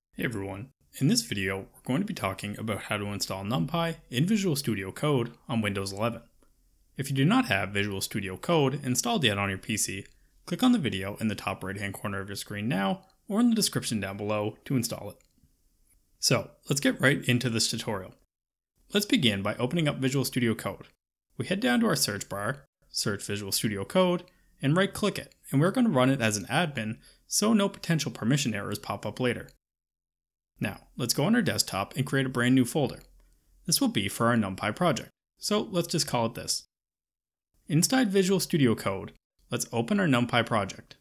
Hey everyone, in this video we're going to be talking about how to install NumPy in Visual Studio Code on Windows 11. If you do not have Visual Studio Code installed yet on your PC, click on the video in the top right hand corner of your screen now or in the description down below to install it. So let's get right into this tutorial. Let's begin by opening up Visual Studio Code. We head down to our search bar, search Visual Studio Code, and right click it, and we're going to run it as an admin so no potential permission errors pop up later. Now, let's go on our desktop and create a brand new folder. This will be for our NumPy project, so let's just call it this. Inside Visual Studio Code, let's open our NumPy project.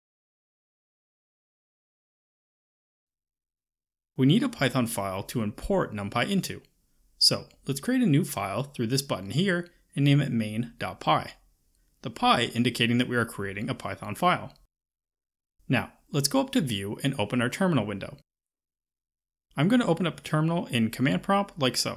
We need a Python file to import NumPy into. So, let's create a new file through this button here and name it main.py. The py indicating that we are creating a Python file. Now, let's go up to View and open our terminal window. I'm going to open up a terminal in command prompt like so.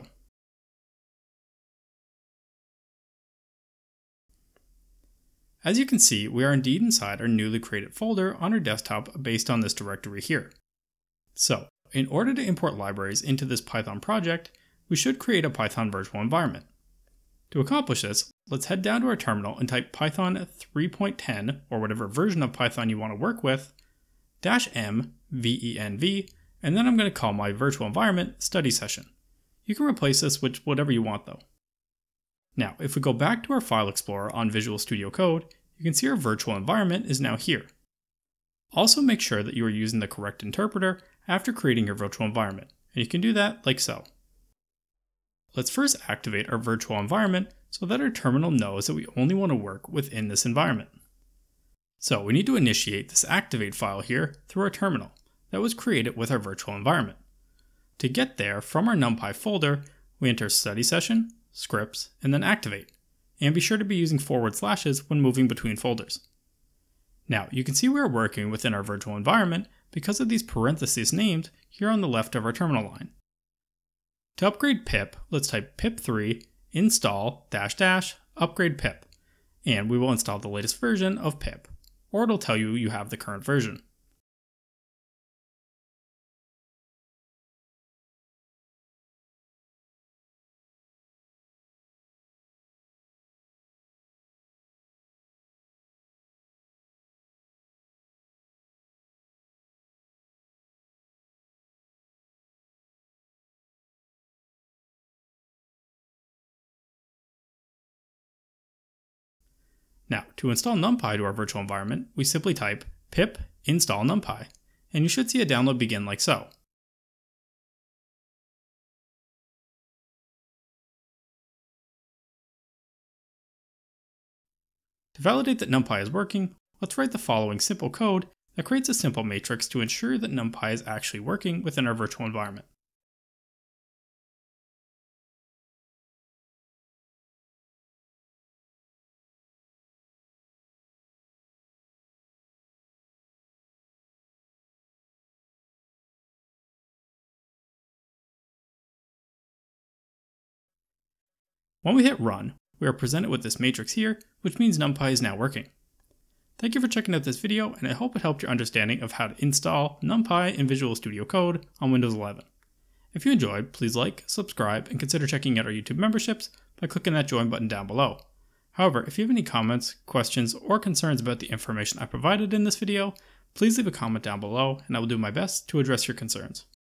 As you can see, we are indeed inside our newly created folder on our desktop based on this directory here. So, in order to import libraries into this Python project, we should create a Python virtual environment. To accomplish this, let's head down to our terminal and type Python 3.10 or whatever version of Python you want to work with, -m venv, and then I'm going to call my virtual environment StudySession. You can replace this with whatever you want though. Now, if we go back to our file explorer on Visual Studio Code, you can see our virtual environment is now here. Also make sure that you are using the correct interpreter after creating your virtual environment, and you can do that like so. Let's first activate our virtual environment so that our terminal knows that we only want to work within this environment. So we need to initiate this activate file here through our terminal that was created with our virtual environment. To get there, from our NumPy folder, we enter StudySession, scripts, and then activate, and be sure to be using // when moving between folders. Now, you can see we are working within our virtual environment because of these parentheses named here on the left of our terminal line. To upgrade pip, let's type pip3 install -- upgrade pip, and we will install the latest version of pip, or it'll tell you you have the current version. Now, to install NumPy to our virtual environment, we simply type pip install NumPy, and you should see a download begin like so. To validate that NumPy is working, let's write the following simple code that creates a simple matrix to ensure that NumPy is actually working within our virtual environment. When we hit run, we are presented with this matrix here, which means NumPy is now working. Thank you for checking out this video, and I hope it helped your understanding of how to install NumPy in Visual Studio Code on Windows 11. If you enjoyed, please like, subscribe, and consider checking out our YouTube memberships by clicking that join button down below. However, if you have any comments, questions, or concerns about the information I provided in this video, please leave a comment down below, and I will do my best to address your concerns.